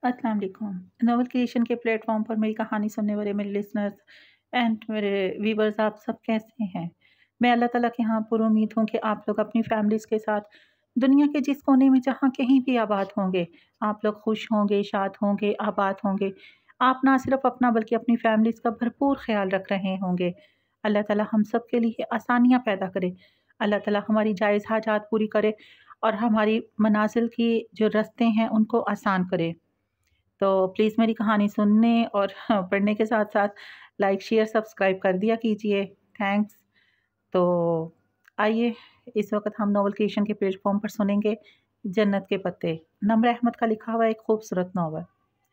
अस्सलाम वालेकुम। Novel creation के प्लेटफॉर्म पर मेरी कहानी सुनने वाले मेरे लिसनर्स एंड मेरे व्यूवर्स, आप सब कैसे हैं? मैं अल्लाह ताला के यहाँ पुरुम्मीद हूँ कि आप लोग अपनी फैमिलीज़ के साथ दुनिया के जिस कोने में जहाँ कहीं भी आबाद होंगे, आप लोग खुश होंगे, शाद होंगे, आबाद होंगे। आप ना सिर्फ़ अपना बल्कि अपनी फैमिलीज़ का भरपूर ख़्याल रख रहे होंगे। अल्लाह ताला हम सब के लिए आसानियाँ पैदा करे। अल्लाह ताला हमारी जायज़ हाजात पूरी करे और हमारी मनाज़िल की जो रास्ते हैं उनको आसान करे। तो प्लीज़ मेरी कहानी सुनने और पढ़ने के साथ-साथ लाइक, शेयर, सब्सक्राइब कर दिया कीजिए। थैंक्स। तो आइए, इस वक़्त हम नॉवल क्रिएशन के प्लेटफ़ॉर्म पर सुनेंगे जन्नत के पत्ते, नम्र अहमद का लिखा हुआ एक खूबसूरत नॉवल,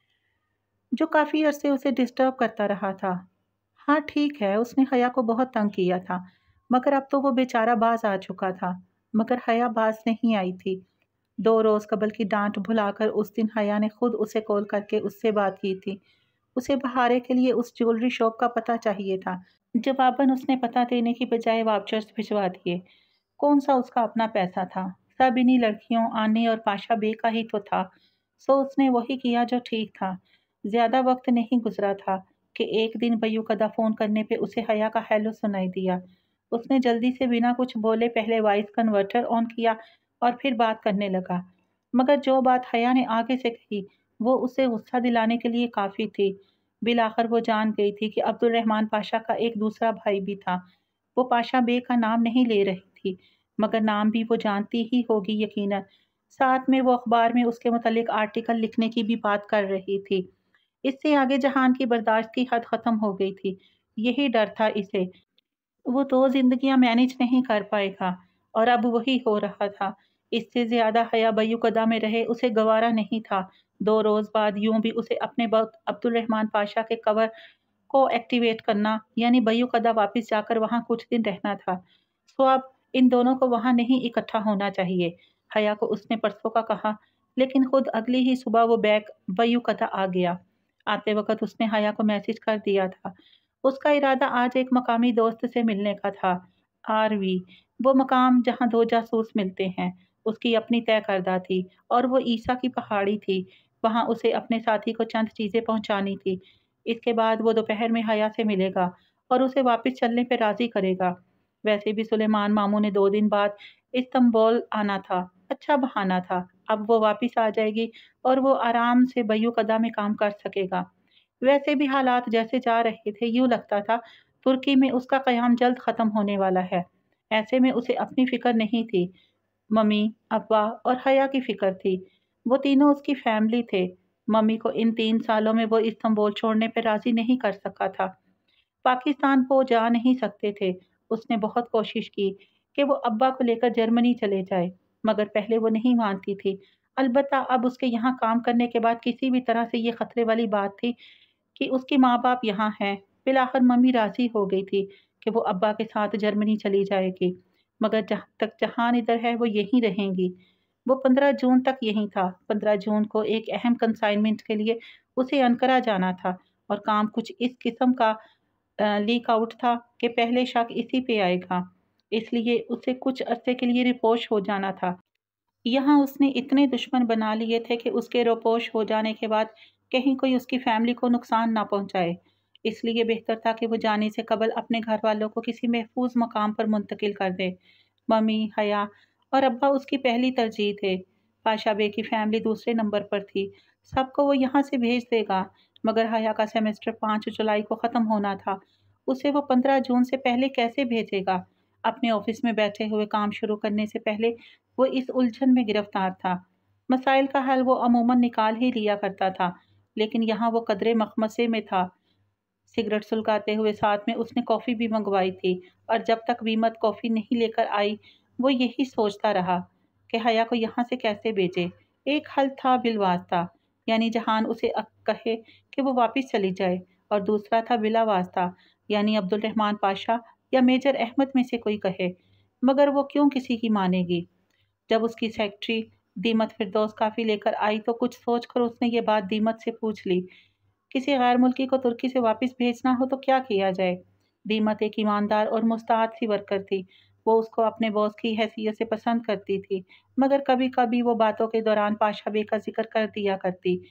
जो काफ़ी अरसे उसे डिस्टर्ब करता रहा था। हाँ, ठीक है, उसने हया को बहुत तंग किया था, मगर अब तो वो बेचारा बाज़ आ चुका था। मगर हया बाज़ नहीं आई थी। 2 रोज़ कबल की डाँट भुलाकर उस दिन हया ने खुद उसे कॉल करके उससे बात की थी। उसे बहारे के लिए उस ज्वेलरी शॉप का पता चाहिए था। जवाबन उसने पता देने की बजाय वाउचर्स भिजवा दिए। कौन-सा उसका अपना पैसा था? सब इन्हीं लड़कियों आने और पाशा बे का ही तो था। सो उसने वही किया जो ठीक था। ज़्यादा वक़्त नहीं गुज़रा था कि एक दिन बय्यूकदा फ़ोन करने पे उसे हया का हेलो सुनाई दिया। उसने जल्दी से बिना कुछ बोले पहले वॉइस कन्वर्टर ऑन किया और फिर बात करने लगा। मगर जो बात हया ने आगे से कही, वो उसे गुस्सा दिलाने के लिए काफ़ी थी। बिलाखिर वो जान गई थी कि अब्दुल रहमान पाशा का एक दूसरा भाई भी था। वो पाशा बे का नाम नहीं ले रही थी, मगर नाम भी वो जानती ही होगी यकीनन। साथ में वो अखबार में उसके मुतालिक आर्टिकल लिखने की भी बात कर रही थी। इससे आगे जहान की बर्दाश्त की हद ख़त्म हो गई थी। यही डर था इसे। वो 2 ज़िंदगियाँ मैनेज नहीं कर पाएगा और अब वही हो रहा था। इससे ज़्यादा हया बय्यूकदा में रहे उसे गवारा नहीं था। 2 रोज़ बाद यूँ भी उसे अपने वक़्त अब्दुल रहमान पाशा के कवर को एक्टिवेट करना, यानी बय्यूकदा वापस जाकर वहाँ कुछ दिन रहना था। सो अब इन दोनों को वहाँ नहीं इकट्ठा होना चाहिए, हया को उसने परसों का कहा, लेकिन खुद अगली ही सुबह वो बैग बय्यूकदा आ गया। आते वक़्त उसने हया को मैसेज कर दिया था। उसका इरादा आज एक मकामी दोस्त से मिलने का था, आरवी, वो मकाम जहाँ 2 जासूस मिलते हैं, उसकी अपनी तय करदा थी और वो ईसा की पहाड़ी थी। वहाँ उसे अपने साथी को चंद चीज़ें पहुँचानी थी। इसके बाद वो दोपहर में हया से मिलेगा और उसे वापस चलने पे राज़ी करेगा। वैसे भी सुलेमान मामू ने 2 दिन बाद इस्तांबुल आना था। अच्छा बहाना था। अब वो वापस आ जाएगी और वो आराम से बय्यूकदा में काम कर सकेगा। वैसे भी हालात जैसे जा रहे थे, यूँ लगता था तुर्की में उसका क़याम जल्द ख़त्म होने वाला है। ऐसे में उसे अपनी फ़िक्र नहीं थी। मम्मी, अब्बा और हया की फ़िक्र थी। वो तीनों उसकी फ़ैमिली थे। मम्मी को इन 3 सालों में वो इस्तांबुल छोड़ने पे राज़ी नहीं कर सका था। पाकिस्तान वो जा नहीं सकते थे। उसने बहुत कोशिश की कि वो अब्बा को लेकर जर्मनी चले जाए, मगर पहले वो नहीं मानती थी। अलबत्ता अब उसके यहाँ काम करने के बाद किसी भी तरह से ये ख़तरे वाली बात थी कि उसके माँ-बाप यहाँ हैं। फिलहाल मम्मी राज़ी हो गई थी कि वो अब्बा के साथ जर्मनी चली जाएगी, मगर जहाँ तक जहान इधर है वो यहीं रहेंगी। वो 15 जून तक यहीं था। 15 जून को एक अहम कंसाइनमेंट के लिए उसे अनकरा जाना था और काम कुछ इस किस्म का लीक आउट था कि पहले शक इसी पे आएगा। इसलिए उसे कुछ अरसे के लिए रिपोश हो जाना था। यहाँ उसने इतने दुश्मन बना लिए थे कि उसके रोपोश हो जाने के बाद कहीं कोई उसकी फैमिली को नुकसान ना पहुँचाए। इसलिए बेहतर था कि वो जाने से कबल अपने घर वालों को किसी महफूज मकाम पर मुंतकिल कर दे। मम्मी, हया और अब्बा उसकी पहली तरजीह थे। पाशा बे की फैमिली दूसरे नंबर पर थी। सबको वो यहाँ से भेज देगा, मगर हया का सेमेस्टर 5 जुलाई को ख़त्म होना था। उसे वो 15 जून से पहले कैसे भेजेगा? अपने ऑफिस में बैठे हुए काम शुरू करने से पहले वो इस उलझन में गिरफ्तार था। मसाइल का हल वो अमूमन निकाल ही लिया करता था, लेकिन यहाँ वो कदरे मखमसे में था। सिगरेट सुलगाते हुए साथ में उसने कॉफ़ी भी मंगवाई थी और जब तक वीमत कॉफ़ी नहीं लेकर आई, वो यही सोचता रहा कि हया को यहाँ से कैसे भेजे। एक हल था बिलवास्ता, यानी जहान उसे कहे कि वो वापस चली जाए, और दूसरा था बिला वास्ता, यानी अब्दुल रहमान पाशा या मेजर अहमद में से कोई कहे। मगर वो क्यों किसी की मानेगी? जब उसकी सेक्रेटरी दीमत फिरदौस काफ़ी लेकर आई तो कुछ सोचकर उसने ये बात दीमत से पूछ ली। किसी गैर मुल्की को तुर्की से वापस भेजना हो तो क्या किया जाए? दीमत एक ईमानदार और मुस्ताद सी वर्कर थी। वो उसको अपने बॉस की हैसियत से पसंद करती थी, मगर कभी कभी वो बातों के दौरान पाशा बे का जिक्र कर दिया करती।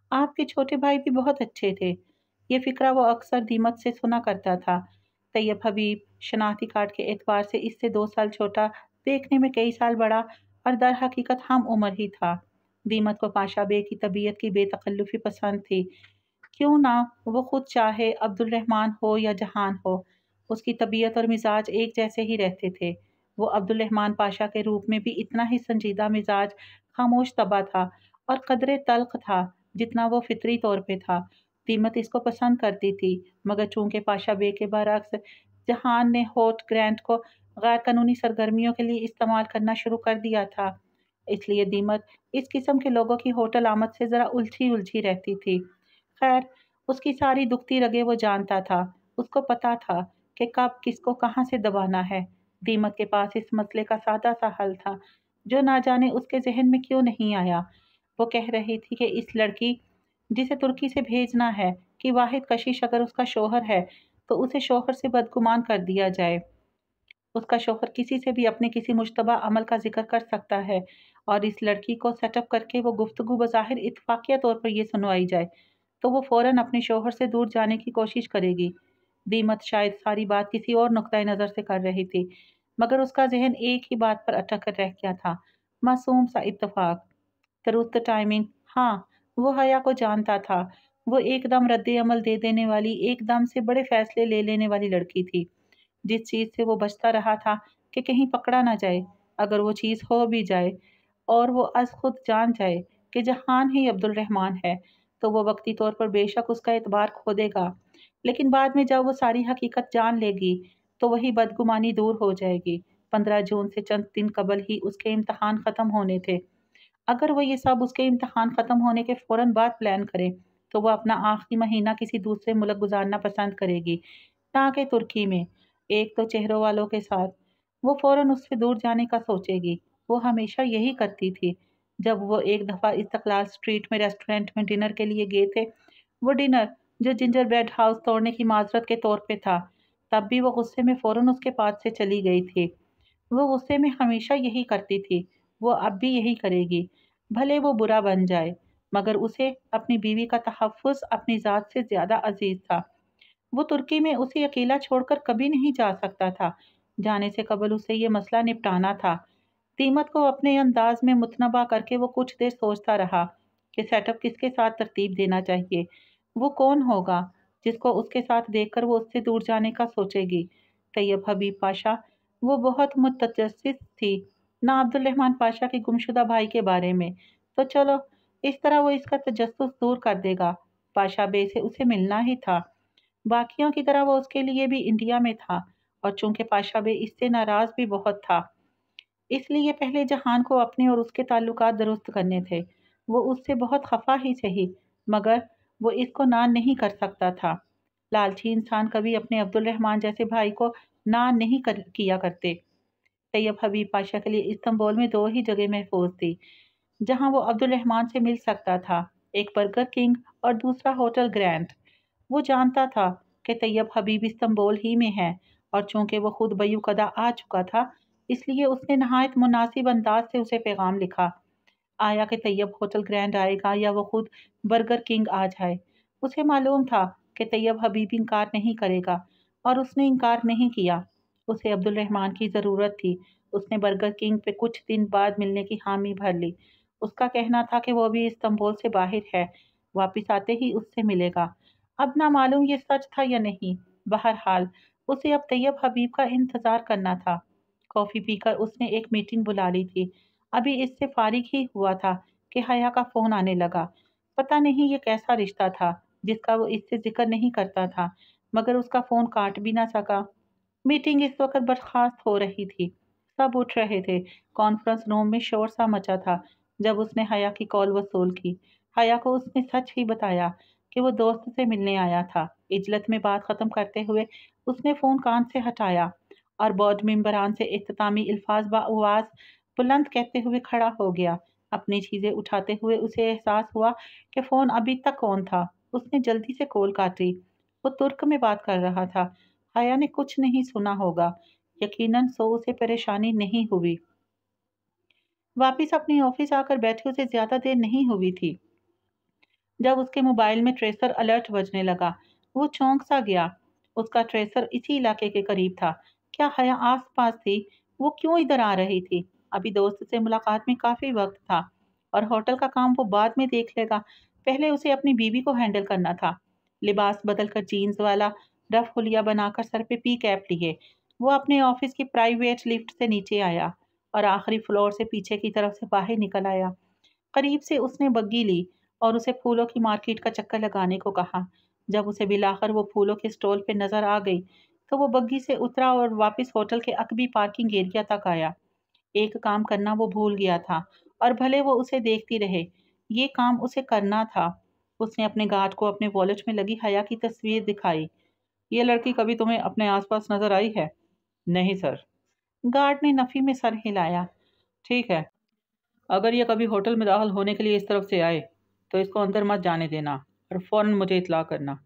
آپ کے چھوٹے بھائی بھی بہت اچھے تھے۔ یہ فقرہ وہ اکثر دیمت سے سنا کرتا تھا۔ طیب حبیب شناختی کارڈ کے اعتبار سے اس سے 2 سال چھوٹا، دیکھنے میں کئی سال بڑا اور در حقیقت ہم عمر ہی تھا۔ دیمت کو پاشا بے کی طبیعت کی بے تکلفی پسند تھی۔ کیوں نہ وہ خود چاہے عبد الرحمن ہو یا جہان ہو، اس کی طبیعت اور مزاج ایک جیسے ہی رہتے تھے۔ وہ عبد الرحمن پاشا کے روپ میں بھی اتنا ہی سنجیدہ مزاج، خاموش طبع تھا اور قدرے تلخ تھا جتنا وہ فطری طور پہ تھا۔ دیمت اس کو پسند کرتی تھی، مگر چونکہ پاشا بے کے برعکس جہان نے ہوٹ گرینٹ کو غیر قانونی سرگرمیوں کے لیے استعمال کرنا شروع کر دیا تھا، اس لیے دیمت اس قسم کے لوگوں کی ہوٹل آمد سے ذرا الجھی رہتی تھی۔ خیر، اس کی ساری دکھتی رگیں وہ جانتا تھا۔ اس کو پتا تھا کہ کب کس کو کہاں سے دبانا ہے۔ دیمت کے پاس اس مسئلے کا سادہ سا حل تھا، جو نہ جانے اس کے ذہن میں کیوں نہیں آیا۔ وہ کہہ رہی تھی کہ اس لڑکی جسے ترکی سے بھیجنا ہے کہ واحد کشش اگر اس کا شوہر ہے تو اسے شوہر سے بدگمان کر دیا جائے۔ اس کا شوہر کسی سے بھی اپنے کسی مشتبہ عمل کا ذکر کر سکتا ہے، اور اس لڑکی کو سیٹ اپ کر کے وہ گفتگو بظاہر اتفاقیہ طور پر یہ سنوائی جائے تو وہ فوراً اپنے شوہر سے دور جانے کی کوشش کرے گی۔ دیمت شاید ساری بات کسی اور نقطۂ نظر سے کر رہی تھی، مگر اس کا ذہن ایک ہی بات پر اٹک کر رہ گیا تھا، معصوم سا اتفاق۔ درست ٹائمنگ، ہاں، وہ حیا کو جانتا تھا۔ وہ ایک دم رد عمل دے دینے والی، ایک دم سے بڑے فیصلے لے لینے والی لڑکی تھی۔ جس چیز سے وہ بچتا رہا تھا کہ کہیں پکڑا نہ جائے، اگر وہ چیز ہو بھی جائے اور وہ از خود جان جائے کہ جہان ہی عبد الرحمن ہے، تو وہ وقتی طور پر بے شک اس کا اعتبار کھو دے گا، لیکن بعد میں جب وہ ساری حقیقت جان لے گی تو وہی بدگمانی دور ہو جائے گی۔ 15 جون سے چند دن قبل ہی اس کے امتحان ختم ہونے تھے۔ اگر وہ یہ سب اس کے امتحان ختم ہونے کے فوراً بعد پلان کرے تو وہ اپنا آخری مہینہ کسی دوسرے ملک گزارنا پسند کرے گی، نہ کہ ترکی میں، ایک تو چہروں والوں کے ساتھ۔ وہ فوراً اس سے دور جانے کا سوچے گی۔ وہ ہمیشہ یہی کرتی تھی۔ جب وہ ایک دفعہ استقلال اسٹریٹ میں ریسٹورنٹ میں ڈنر کے لیے گئے تھے، وہ ڈنر جو جنجر بریڈ ہاؤس توڑنے کی معذرت کے طور پہ تھا، تب بھی وہ غصے میں فوراً اس کے پاس سے چلی گئی تھی۔ وہ غصے میں ہمیشہ یہی کرتی تھی، وہ اب بھی یہی کرے گی، بھلے وہ برا بن جائے، مگر اسے اپنی بیوی کا تحفظ اپنی ذات سے زیادہ عزیز تھا۔ وہ ترکی میں اسے اکیلا چھوڑ کر کبھی نہیں جا سکتا تھا۔ جانے سے قبل اسے یہ مسئلہ نپٹانا تھا۔ قیمت کو اپنے انداز میں متنبع کر کے وہ کچھ دیر سوچتا رہا کہ سیٹ اپ کس کے ساتھ ترتیب دینا چاہیے۔ وہ کون ہوگا جس کو اس کے ساتھ دیکھ کر وہ اس سے دور جانے کا سوچے گی؟ طیب حبیب پاشا، وہ بہت متجسس تھی، نہ عبد الرحمن پاشا کے گمشدہ بھائی کے بارے میں، تو چلو اس طرح وہ اس کا تجسس دور کر دے گا۔ پاشا بے سے اسے ملنا ہی تھا، باقیوں کی طرح وہ اس کے لیے بھی انڈیا میں تھا، اور چونکہ پاشا بے اس سے ناراض بھی بہت تھا، اس لیے پہلے جہان کو اپنے اور اس کے تعلقات درست کرنے تھے۔ وہ اس سے بہت خفا ہی سہی، مگر وہ اس کو نہ نہیں کر سکتا تھا۔ لالچی انسان کبھی اپنے عبد الرحمن جیسے بھائی کو نہ نہیں کیا کرتے۔ طیب حبیب پاشا کے لیے استنبول میں 2 ہی جگہ محفوظ تھی جہاں وہ عبد الرحمن سے مل سکتا تھا، ایک برگر کنگ اور دوسرا ہوٹل گرینڈ۔ وہ جانتا تھا کہ طیب حبیب استنبول ہی میں ہے، اور چونکہ وہ خود بیو قدا آ چکا تھا، اس لیے اس نے نہایت مناسب انداز سے اسے پیغام لکھا۔ آیا کہ طیب ہوٹل گرینڈ آئے گا یا وہ خود برگر کنگ آ جائے، اسے معلوم تھا کہ طیب حبیب انکار نہیں کرے گا، اور اس نے انکار نہیں کیا۔ اسے عبد الرحمن کی ضرورت تھی۔ اس نے برگر کنگ پہ کچھ دن بعد ملنے کی حامی بھر لی۔ اس کا کہنا تھا کہ وہ بھی استنبول سے باہر ہے، واپس آتے ہی اس سے ملے گا۔ اب نہ معلوم یہ سچ تھا یا نہیں، بہرحال اسے اب طیب حبیب کا انتظار کرنا تھا۔ کافی پی کر اس نے ایک میٹنگ بلا لی تھی۔ ابھی اس سے فارغ ہی ہوا تھا کہ حیا کا فون آنے لگا۔ پتہ نہیں یہ کیسا رشتہ تھا جس کا وہ اس سے ذکر نہیں کرتا تھا، مگر اس کا فون کاٹ بھی نہ سکا۔ میٹنگ اس وقت برخاست ہو رہی تھی، سب اٹھ رہے تھے۔ کانفرنس روم میں شور سا مچا تھا جب اس نے حیا کی کال وصول کی۔ حیا کو اس نے سچ ہی بتایا کہ وہ دوست سے ملنے آیا تھا۔ عجلت میں بات ختم کرتے ہوئے اس نے فون کان سے ہٹایا اور بورڈ ممبران سے اختتامی الفاظ بآواز بلند کہتے ہوئے کھڑا ہو گیا۔ اپنی چیزیں اٹھاتے ہوئے اسے احساس ہوا کہ فون ابھی تک آن تھا۔ اس نے جلدی سے کال کاٹی۔ وہ ترک میں بات کر رہا تھا۔ حیا نے کچھ نہیں سنا ہوگا، یقیناً سو اسے پریشانی نہیں ہوئی۔ واپس اپنی آفس آ کر بیٹھے اسے زیادہ دیر نہیں ہوئی تھی۔ जब उसके मोबाइल में ट्रेसर अलर्ट बजने लगा, वो चौंक सा गया। उसका ट्रेसर इसी इलाके के करीब था। क्या हया आस-पास थी? वो क्यों इधर आ रही थी? अभी दोस्त से मुलाकात में काफ़ी वक़्त था और होटल का काम वो बाद में देख लेगा। पहले उसे अपनी बीवी को हैंडल करना था। लिबास बदलकर जीन्स वाला रफ हुलिया बनाकर सर पे पी कैप लिए, वो अपने ऑफिस की प्राइवेट लिफ्ट से नीचे आया और आखिरी फ्लोर से पीछे की तरफ से बाहर निकल आया। करीब से उसने बग्गी ली और उसे फूलों की मार्केट का चक्कर लगाने को कहा। जब उसे बिलाकर वो फूलों के स्टॉल पे नजर आ गई, तो वो बग्गी से उतरा और वापस होटल के अकबी पार्किंग एरिया तक आया। एक काम करना वो भूल गया था और भले वो उसे देखती रहे, ये काम उसे करना था। उसने अपने गार्ड को अपने वॉलेट में लगी हया की तस्वीर दिखाई। ये लड़की कभी तुम्हें अपने आसपास नजर आई है? नहीं सर। गार्ड ने नफी में सर हिलाया। ठीक है, अगर ये कभी होटल में दाखिल होने के लिए इस तरफ से आए तो इसको अंदर मत जाने देना और फौरन मुझे इत्तला करना।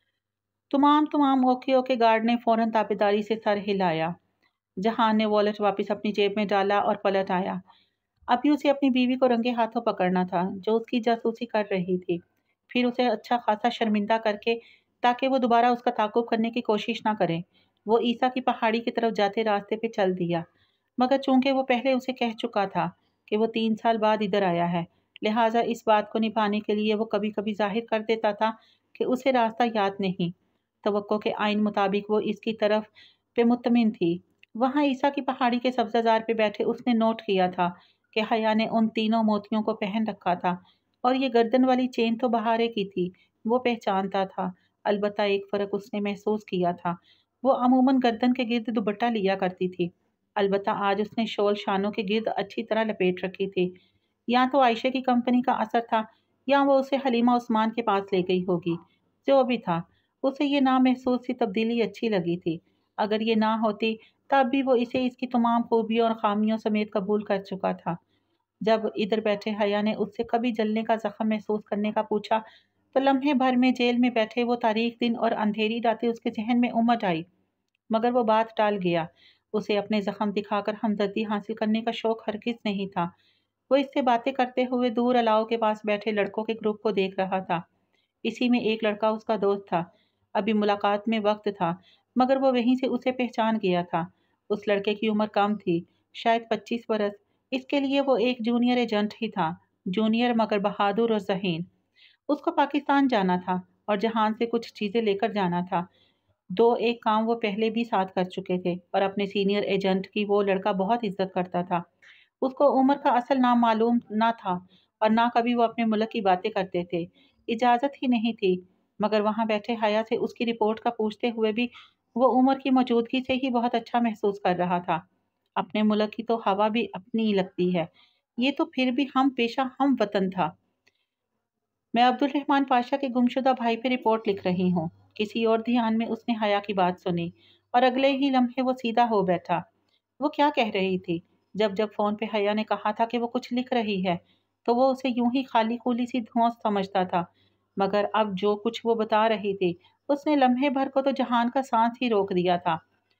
तुमाम ओके ओके। गार्ड ने फौरन ताबेदारी से सर हिलाया। जहान ने वॉलेट वापस अपनी जेब में डाला और पलट आया। अभी उसे अपनी बीवी को रंगे हाथों पकड़ना था, जो उसकी जासूसी कर रही थी। फिर उसे अच्छा खासा शर्मिंदा करके, ताकि वो दोबारा उसका ताक़ुब करने की कोशिश ना करे, वो ईसा की पहाड़ी की तरफ जाते रास्ते पे चल दिया। मगर चूंकि वो पहले उसे कह चुका था कि वो 3 साल बाद इधर आया है, लिहाजा इस बात को निभाने के लिए वो कभी कभी जाहिर कर देता था कि उसे रास्ता याद नहीं। तवक्को के आइन मुताबिक वो इसकी तरफ पे मुतमिन थी। वहाँ ईसा की पहाड़ी के सब्जाजार पे बैठे उसने नोट किया था कि हया ने उन तीनों मोतियों को पहन रखा था और ये गर्दन वाली चेन तो बहारे की थी, वो पहचानता था। अलबत्ता एक फ़र्क उसने महसूस किया था, वो अमूमन गर्दन के गिर्द दुपट्टा लिया करती थी। अलबत्ता आज उसने शॉल शानों के गिर्द अच्छी तरह लपेट रखी थी। या तो आयशा की कंपनी का असर था, या वो उसे हलीमा उस्मान के पास ले गई होगी। जो भी था, उसे ये नामहसूस सी तब्दीली अच्छी लगी थी। अगर ये ना होती, तब भी वो इसे इसकी तमाम खूबियों और खामियों समेत कबूल कर चुका था। जब इधर बैठे हया ने उससे कभी जलने का जख्म महसूस करने का पूछा, तो लम्हे भर में जेल में बैठे वो तारीख दिन और अंधेरी रातें उसके जहन में उमड़ आई। मगर वो बात टाल गया। उसे अपने जख्म दिखाकर हमदर्दी हासिल करने का शौक हरगिज नहीं था। वो इससे बातें करते हुए दूर अलाव के पास बैठे लड़कों के ग्रुप को देख रहा था। इसी में एक लड़का उसका दोस्त था। अभी मुलाकात में वक्त था, मगर वो वहीं से उसे पहचान गया था। उस लड़के की उम्र कम थी, शायद 25 बरस। इसके लिए वो एक जूनियर एजेंट ही था, जूनियर मगर बहादुर और ज़हीन। उसको पाकिस्तान जाना था और जहान से कुछ चीज़ें लेकर जाना था। दो एक काम वो पहले भी साथ कर चुके थे और अपने सीनियर एजेंट की वो लड़का बहुत इज्जत करता था। उसको उम्र का असल नाम मालूम ना था और ना कभी वो अपने मुल्क की बातें करते थे। इजाज़त ही नहीं थी। मगर वहाँ बैठे हया से उसकी रिपोर्ट का पूछते हुए भी वो उम्र की मौजूदगी से ही बहुत अच्छा महसूस कर रहा था। अपने मुल्क की तो हवा भी अपनी ही लगती है। ये तो फिर भी हम पेशा हम वतन था। मैं अब्दुल रहमान पाशा के गुमशुदा भाई पे रिपोर्ट लिख रही हूँ। किसी और ध्यान में उसने हया की बात सुनी और अगले ही लम्हे वो सीधा हो बैठा। वो क्या कह रही थी? जब फ़ोन पे हया ने कहा था कि वो कुछ लिख रही है, तो वो उसे यूं ही खाली-खुली सी धौंस समझता था। मगर अब जो कुछ वो बता रही थी, उसने लम्हे भर को तो जहान का सांस ही रोक दिया था।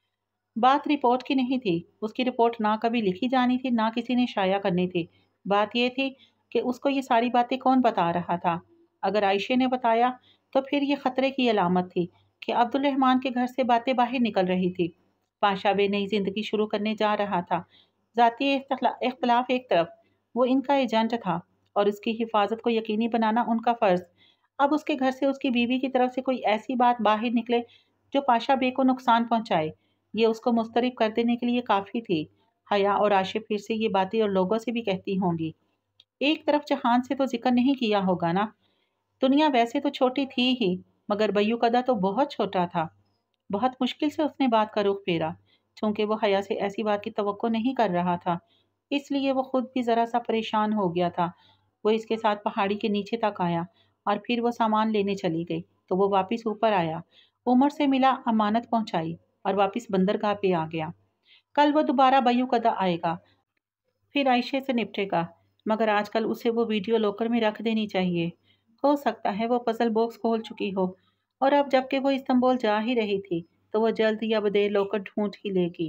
बात रिपोर्ट की नहीं थी। उसकी रिपोर्ट ना कभी लिखी जानी थी, ना किसी ने शाया करनी थी। बात ये थी कि उसको ये सारी बातें कौन बता रहा था। अगर आयशे ने बताया, तो फिर ये खतरे की अलामत थी कि अब्दुल रहमान के घर से बातें बाहर निकल रही थी। पाशा बे नई जिंदगी शुरू करने जा रहा था। ज़ाती इख्तलाफ एक तरफ, वो इनका एजेंट था और उसकी हिफाजत को यकीनी बनाना उनका फ़र्ज़। अब उसके घर से उसकी बीवी की तरफ से कोई ऐसी बात बाहर निकले जो पाशा बे को नुकसान पहुंचाए, ये उसको मुस्तरब कर देने के लिए काफ़ी थी। हया और आशिफ फिर से ये बातें और लोगों से भी कहती होंगी। एक तरफ जहान से तो जिक्र नहीं किया होगा ना। दुनिया वैसे तो छोटी थी ही, मगर बयू कदा तो बहुत छोटा था। बहुत मुश्किल से उसने बात का रुख फेरा। चूंकि वो हया से ऐसी बात की तवक्को नहीं कर रहा था, इसलिए वो खुद भी ज़रा सा परेशान हो गया था। वो इसके साथ पहाड़ी के नीचे तक आया और फिर वो सामान लेने चली गई, तो वो वापस ऊपर आया, उमर से मिला, अमानत पहुंचाई और वापस बंदरगाह पे आ गया। कल वो दोबारा बयू कदा आएगा, फिर आयशे से निपटेगा। मगर आजकल उसे वो वीडियो लॉकर में रख देनी चाहिए। हो सकता है वो पजल बॉक्स खोल चुकी हो और अब जबकि वो इस्तांबुल जा ही रही थी, तो वो जल्द या बदेर लॉकर ढूंढ ही लेगी।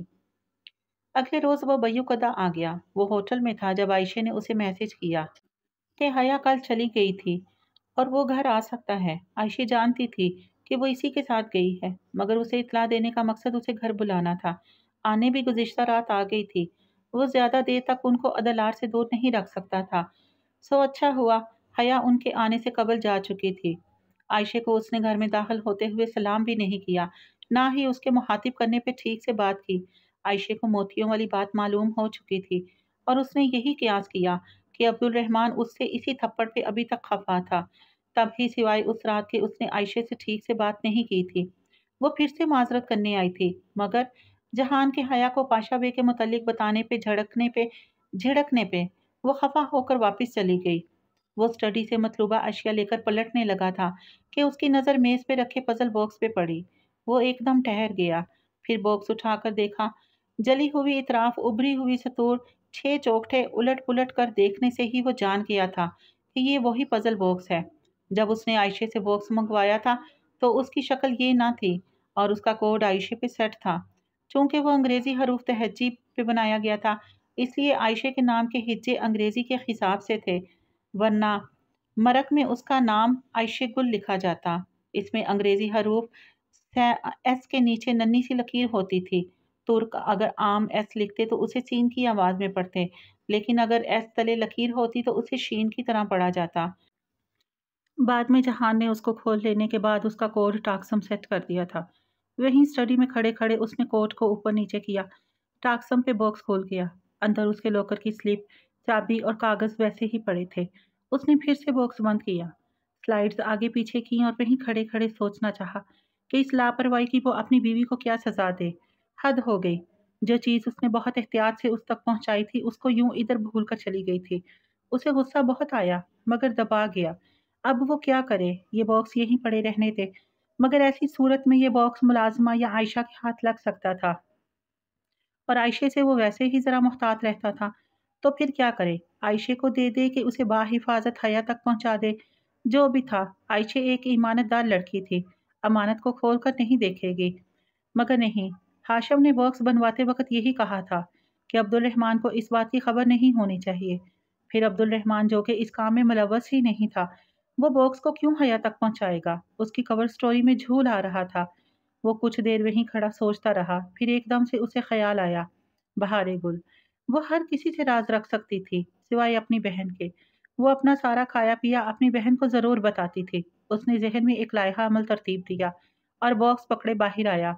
अगले रोज वो बयू कदा आ गया। वो होटल में था जब आयशे ने उसे मैसेज किया कि हया कल चली गई थी और वो घर आ सकता है। आयशा जानती थी कि वो इसी के साथ गई है, मगर उसे इत्तला देने का मकसद उसे घर बुलाना था। आने भी गुज़िश्ता रात आ गई थी। वो ज़्यादा देर तक उनको अदलार से दूर नहीं रख सकता था। सो अच्छा हुआ हया उनके आने से कबल जा चुकी थी। आयशा को उसने घर में दाखिल होते हुए सलाम भी नहीं किया, ना ही उसके मुखातिब करने पे ठीक से बात की। आयशा को मोतियों वाली बात मालूम हो चुकी थी और उसने यही कयास किया कि अब्दुल रहमान उससे इसी थप्पड़ पे अभी तक खफा था। तभी सिवाय उस रात के उसने आयशा से ठीक से बात नहीं की थी। वो फिर से माजरत करने आई थी, मगर जहान के हया को पाशा बे के मुतल्लिक बताने पे झिड़कने पे वो खफा होकर वापस चली गई। वो स्टडी से मतलूबा अशिया लेकर पलटने लगा था कि उसकी नज़र मेज़ पे रखे पजल बॉक्स पे पड़ी। वो एकदम ठहर गया, फिर बॉक्स उठाकर देखा। जली हुई इतराफ उभरी हुई सतूर 6 चौखटे उलट पुलट कर देखने से ही वो जान गया था कि ये वही पजल बॉक्स है। जब उसने आयशा से बॉक्स मंगवाया था तो उसकी शक्ल ये ना थी और उसका कोड आयशा पे सेट था। चूंकि वो अंग्रेज़ी हरूफ तहज्जी पे बनाया गया था, इसलिए आयशा के नाम के हिज्जे अंग्रेज़ी के हिसाब से थे, वरना मरक में उसका नाम आयशा गुल लिखा जाता। इसमें अंग्रेज़ी हरूफ एस के नीचे नन्ही सी लकीर होती थी। तुर्क अगर आम एस लिखते तो उसे सीन की आवाज़ में पढ़ते, लेकिन अगर एस तले लकीर होती तो उसे शीन की तरह पढ़ा जाता। बाद में जहान ने उसको खोल लेने के बाद उसका कोड टाक्सम सेट कर दिया था। वहीं स्टडी में खड़े खड़े उसने कोड को ऊपर नीचे किया। टाक्सम पे बॉक्स खोल गया। अंदर उसके लॉकर की स्लिप, चाबी और कागज़ वैसे ही पड़े थे। उसने फिर से बॉक्स बंद किया, स्लाइड्स आगे पीछे की और वहीं खड़े खड़े सोचना चाहा कि इस लापरवाही की वो अपनी बीवी को क्या सजा दे। हद हो गई। जो चीज़ उसने बहुत एहतियात से उस तक पहुंचाई थी उसको यूं इधर भूल कर चली गई थी। उसे गुस्सा बहुत आया, मगर दबा गया। अब वो क्या करे? ये बॉक्स यहीं पड़े रहने थे, मगर ऐसी सूरत में ये बॉक्स मुलाजमा या आयशा के हाथ लग सकता था और आयशा से वो वैसे ही ज़रा मुहतात रहता था। तो फिर क्या करे? आयशा को दे दे कि उसे बाहिफाजत हया तक पहुंचा दे। जो भी था, आयशा एक ईमानदार लड़की थी, अमानत को खोल कर नहीं देखेगी। मगर नहीं, हाशम ने बॉक्स बनवाते वक्त यही कहा था कि अब्दुल रहमान को इस बात की खबर नहीं होनी चाहिए। फिर अब्दुल रहमान, जो कि इस काम में मुलव्वस ही नहीं था, वो बॉक्स को क्यों हया तक पहुंचाएगा? उसकी कवर स्टोरी में झूल आ रहा था। वो कुछ देर वहीं खड़ा सोचता रहा, फिर एकदम से उसे ख्याल आया, बहारे गुल। वो हर किसी से राज रख सकती थी सिवाय अपनी बहन के। वो अपना सारा खाया पिया अपनी बहन को ज़रूर बताती थी। उसने जहन में एक लायहा अमल तरतीब दिया और बॉक्स पकड़े बाहर आया।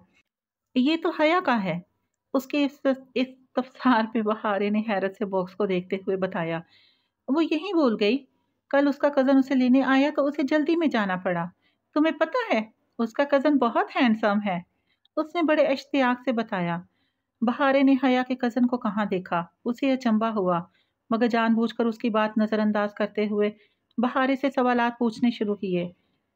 ये तो हया का है। उसके इस्तफसार पे बहारे ने हैरत से बॉक्स को देखते हुए बताया। वो यहीं भूल गई। कल उसका कज़न उसे लेने आया तो उसे जल्दी में जाना पड़ा। तुम्हें पता है, उसका कज़न बहुत हैंडसम है। उसने बड़े इश्तियाक से बताया। बहारे ने हया के कज़न को कहाँ देखा। उसे अचंभा हुआ, मगर जानबूझकर उसकी बात नज़रअंदाज करते हुए बहारे से सवालात पूछने शुरू किए।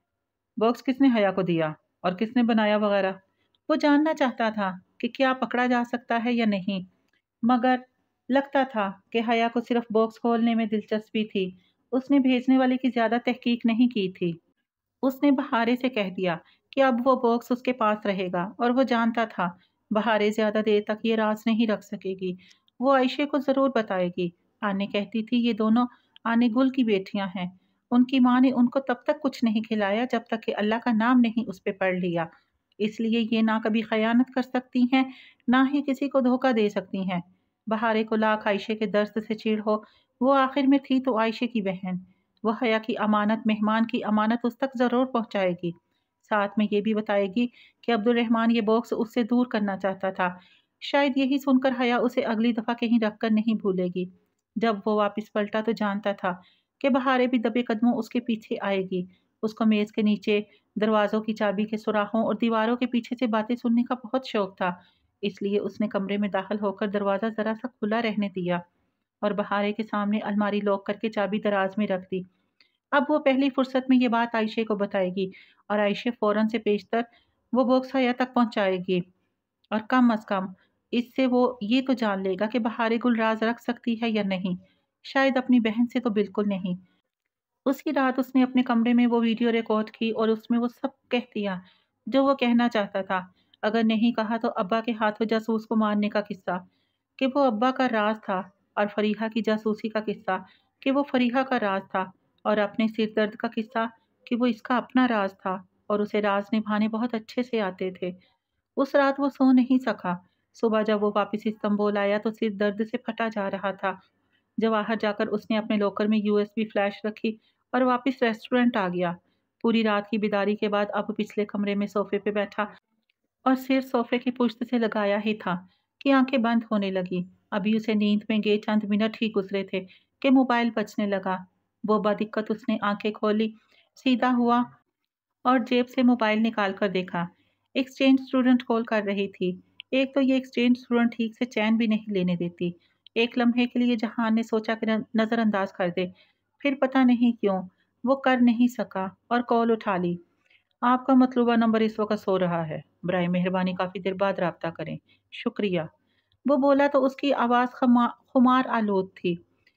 बॉक्स किसने हया को दिया और किसने बनाया वगैरह। वो जानना चाहता था कि क्या पकड़ा जा सकता है या नहीं, मगर लगता था कि हया को सिर्फ बॉक्स खोलने में दिलचस्पी थी। उसने भेजने वाले की ज़्यादा तहकीक नहीं की थी। उसने बहारे से कह दिया कि अब वो बॉक्स उसके पास रहेगा और वो जानता था बहारे ज़्यादा देर तक ये राज नहीं रख सकेगी। वो आयशा को ज़रूर बताएगी। आने कहती थी ये दोनों आने गुल की बेटियां हैं। उनकी माँ ने उनको तब तक कुछ नहीं खिलाया जब तक कि अल्लाह का नाम नहीं उस पर पढ़ लिया। इसलिए ये ना कभी खयानत कर सकती हैं, ना ही किसी को धोखा दे सकती हैं। बहारे को लाख आयशा के दर्द से चिढ़ हो, वो आखिर में थी तो आयशा की बहन। वो हया की अमानत, मेहमान की अमानत उस तक ज़रूर पहुंचाएगी। साथ में ये भी बताएगी कि अब्दुल रहमान ये बॉक्स उससे दूर करना चाहता था। शायद यही सुनकर हया उसे अगली दफ़ा कहीं रख कर नहीं भूलेगी। जब वो वापस पलटा तो जानता था कि बहारे भी दबे कदमों उसके पीछे आएगी। उसको मेज़ के नीचे दरवाज़ों की चाबी के सुराखों और दीवारों के पीछे से बातें सुनने का बहुत शौक था। इसलिए उसने कमरे में दाखिल होकर दरवाज़ा ज़रा सा खुला रहने दिया और बहारे के सामने अलमारी लॉक करके चाबी दराज में रख दी। अब वो पहली फुर्सत में ये बात आयशा को बताएगी और आयशा फौरन से पेशतर वो बॉक्स हया तक पहुंचाएगी और कम अज कम इससे वो ये तो जान लेगा कि बहारे गुल राज रख सकती है या नहीं। शायद अपनी बहन से तो बिल्कुल नहीं। उसी रात उसने अपने कमरे में वो वीडियो रिकॉर्ड की और उसमें वो सब कह दिया जो वो कहना चाहता था। अगर नहीं कहा तो अब्बा के हाथों जासूस को मारने का किस्सा कि वो अब्बा का राज था, और फरीहा की जासूसी का किस्सा कि वो फरीहा का राज था। और अपने सिर दर्द का किस्सा कि वो इसका अपना राज था और उसे राज निभाने बहुत अच्छे से आते थे। उस रात वो सो नहीं सका। सुबह जब वो वापस इस्तांबुल आया तो सिर दर्द से फटा जा रहा था। जवाहर जाकर उसने अपने लॉकर में यूएसबी फ्लैश रखी और वापस रेस्टोरेंट आ गया। पूरी रात की बेदारी के बाद अब पिछले कमरे में सोफे पे बैठा और सिर सोफे की पुश्त से लगाया ही था कि आंखें बंद होने लगी। अभी उसे नींद में गए चंद मिनट ही गुजरे थे कि मोबाइल बजने लगा। वो बदिक्कत उसने आंखें खोली, सीधा हुआ और जेब से मोबाइल निकाल कर देखा। एक्सचेंज स्टूडेंट कॉल कर रही थी। एक तो ये एक्सचेंज स्टूडेंट ठीक से चैन भी नहीं लेने देती। एक लम्हे के लिए जहान ने सोचा कि नज़रअंदाज कर दे, फिर पता नहीं क्यों वो कर नहीं सका और कॉल उठा ली। आपका मतलूबा नंबर इस वक्त सो रहा है, बराए मेहरबानी काफ़ी देर बाद रब्ता करें, शुक्रिया। वो बोला तो उसकी आवाज़ खुमार आलूद थी।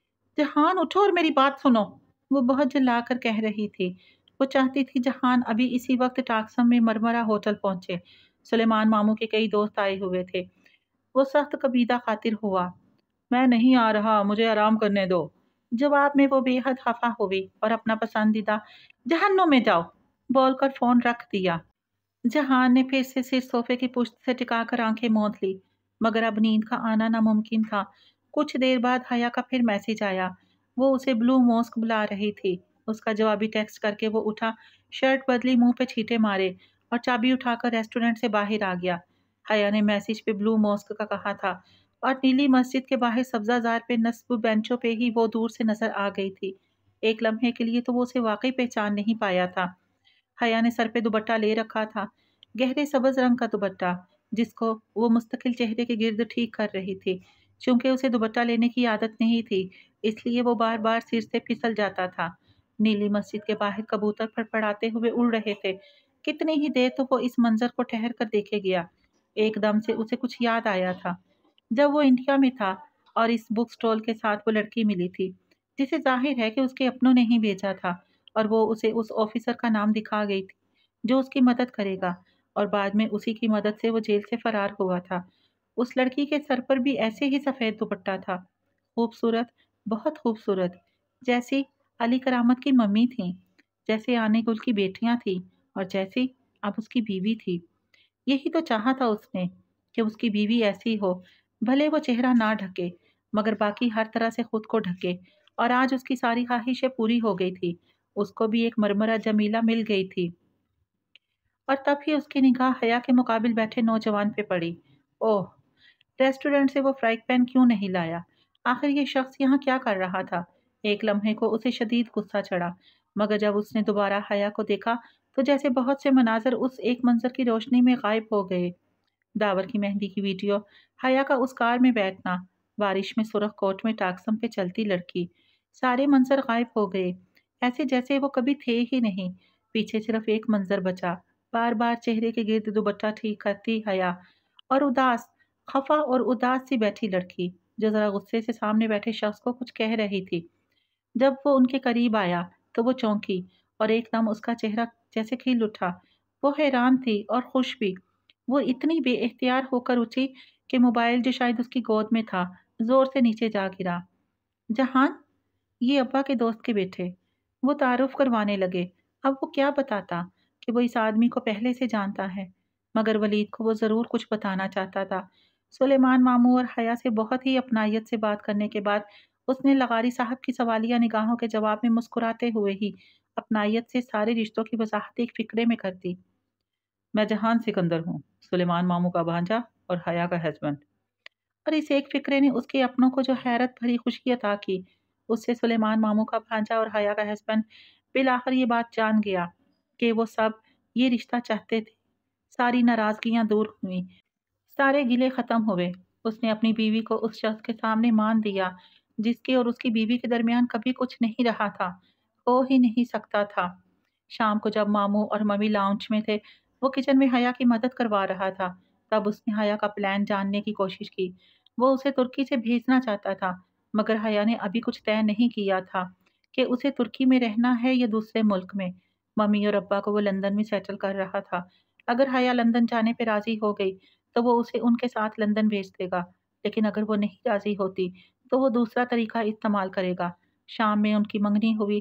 जहान उठो और मेरी बात सुनो, वो बहुत चिल्ला कर कह रही थी। वो चाहती थी जहान अभी इसी वक्त टाकसम में मरमरा होटल पहुंचे। सुलेमान मामू के कई दोस्त आए हुए थे। वो सख्त कबीदा खातिर हुआ। मैं नहीं आ रहा, मुझे आराम करने दो। जवाब में वो बेहद खफा हुई और अपना पसंदीदा जहन्नुम में जाओ बोलकर फोन रख दिया। जहान ने फिर से सिर सोफे की पुश्त से टिकाकर आंखें मूंद ली, मगर अब नींद का आना नामुमकिन था। कुछ देर बाद हया का फिर मैसेज आया। वो उसे ब्लू मॉस्क बुला रही थी। उसका जवाबी टेक्स्ट करके वो उठा, शर्ट बदली, मुंह पे छींटे मारे और चाबी उठाकर रेस्टोरेंट से बाहर आ गया। हया ने मैसेज पे ब्लू मॉस्क का कहा था और नीली मस्जिद के बाहर सब्जाजार पे नस्ब बेंचों पे ही वो दूर से नजर आ गई थी। एक लम्हे के लिए तो वो उसे वाकई पहचान नहीं पाया था। हया ने सर पे दुपट्टा ले रखा था, गहरे सब्ज रंग का दुपट्टा, जिसको वो मुस्तकिल चेहरे के गिर्द ठीक कर रही थी। चूंकि उसे दुपट्टा लेने की आदत नहीं थी, इसलिए वो बार बार सिर से फिसल जाता था। नीली मस्जिद के बाहर कबूतर फड़फड़ाते हुए उड़ रहे थे। कितनी ही देर तो वो इस मंजर को ठहर कर देखे गया। एकदम से उसे कुछ याद आया था। जब वो इंडिया में था और इस बुक स्टॉल के साथ वो लड़की मिली थी, जिसे जाहिर है कि उसके अपनों ने ही भेजा था, और वो उसे उस ऑफिसर का नाम दिखा गई थी जो उसकी मदद करेगा, और बाद में उसी की मदद से वो जेल से फरार हुआ था। उस लड़की के सर पर भी ऐसे ही सफ़ेद दुपट्टा था। खूबसूरत, बहुत खूबसूरत, जैसी अली करामत की मम्मी थी, जैसे आने गुल की बेटियां थी, और जैसी अब उसकी बीवी थी। यही तो चाहा था उसने कि उसकी बीवी ऐसी हो, भले वो चेहरा ना ढके मगर बाकी हर तरह से खुद को ढके। और आज उसकी सारी ख्वाहिशें पूरी हो गई थी। उसको भी एक मरमरा जमीला मिल गई थी। और तब ही उसकी निगाह हया के मुकाबिल बैठे नौजवान पे पड़ी। ओह, रेस्टोरेंट से वो फ्राइंग पैन क्यों नहीं लाया? आखिर ये शख्स यहाँ क्या कर रहा था? एक लम्हे को उसे शदीद गुस्सा चढ़ा, मगर जब उसने दोबारा हया को देखा तो जैसे बहुत से मनाजर उस एक मंजर की रोशनी में गायब हो गए। दावर की मेहंदी की वीडियो, हया का उस कार में बैठना, बारिश में सुर्ख कोट में टाक्सम पे चलती लड़की, सारे मंजर गायब हो गए, ऐसे जैसे वो कभी थे ही नहीं। पीछे सिर्फ एक मंजर बचा, बार बार चेहरे के गिर्द दुपट्टा ठीक करती हया, और उदास, खफा और उदास सी बैठी लड़की, जो जरा गुस्से से सामने बैठे शख्स को कुछ कह रही थी। जब वो उनके करीब आया तो वो चौंकी और एकदम उसका चेहरा जैसे खिल उठा। वो हैरान थी और खुश भी। वो इतनी बेइख्तियार होकर उठी कि मोबाइल, जो शायद उसकी गोद में था, जोर से नीचे जा गिरा। जहान, ये अब्बा के दोस्त के बेटे। वो तारुफ करवाने लगे। अब वो क्या बताता कि वो इस आदमी को पहले से जानता है, मगर वलीद को वो ज़रूर कुछ बताना चाहता था। सुलेमान मामू और हया से बहुत ही अपनायत से बात करने के बाद उसने लगारी साहब की सवालिया निगाहों के जवाब में मुस्कुराते हुए ही अपनायत से सारे रिश्तों की वजाहत एक फिक्रे में कर दी। मैं जहान सिकंदर हूँ, सुलेमान मामू का भांजा और हया का हस्बैंड। और इस एक फिक्रे ने उसके अपनों को जो हैरत भरी खुशी अता की। उससे सुलेमान मामू का भांजा और हया का हस्बैंड बिलाखिर ये बात जान गया कि वो सब ये रिश्ता चाहते थे। सारी नाराजगियां दूर हुई, सारे गिले खत्म हुए। उसने अपनी बीवी को उस शख्स के सामने मान दिया जिसके और उसकी बीवी के दरमियान कभी कुछ नहीं रहा था, हो ही नहीं सकता था। शाम को जब मामू और मम्मी लाउंज में थे, वो किचन में हया की मदद करवा रहा था, तब उसने हया का प्लान जानने की कोशिश की। वो उसे तुर्की से भेजना चाहता था, मगर हया ने अभी कुछ तय नहीं किया था कि उसे तुर्की में रहना है या दूसरे मुल्क में। मम्मी और अब्बा को वो लंदन में सेटल कर रहा था। अगर हया लंदन जाने पर राजी हो गई तो वो उसे उनके साथ लंदन भेज देगा, लेकिन अगर वो नहीं राजी होती तो वो दूसरा तरीका इस्तेमाल करेगा। शाम में उनकी मंगनी हुई।